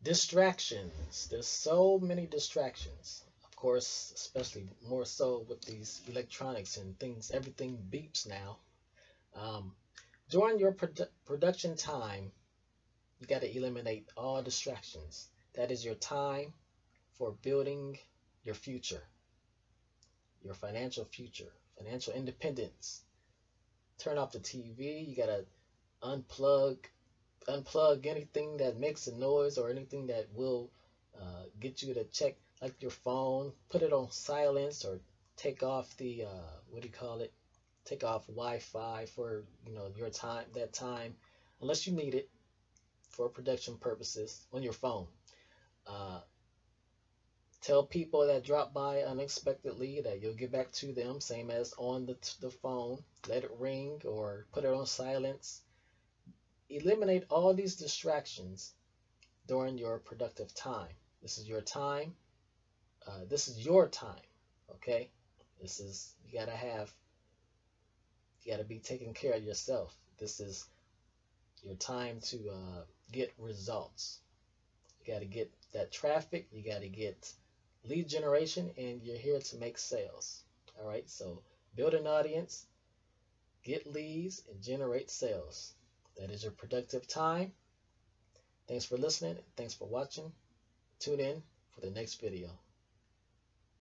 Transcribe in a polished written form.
Distractions. There's so many distractions. Of course, especially more so with these electronics and things, everything beeps now. Um, During your production time, you got to eliminate all distractions. That is your time for building your future, your financial future, financial independence. Turn off the TV. You got to unplug unplug anything that makes a noise or anything that will get you to check, like your phone. Put it on silence or take off the what do you call it? Take off Wi-Fi for your time, that time, unless you need it for production purposes on your phone. Uh, Tell people that drop by unexpectedly that you'll get back to them, same as on the phone. Let it ring or put it on silence. Eliminate all these distractions during your productive time. This is your time. This is your time. Okay. This is you gotta be taking care of yourself. This is your time to get results. You gotta get that traffic. You gotta get lead generation, and you're here to make sales. All right. So build an audience, get leads, and generate sales. That is your productive time. Thanks for listening. Thanks for watching. Tune in for the next video.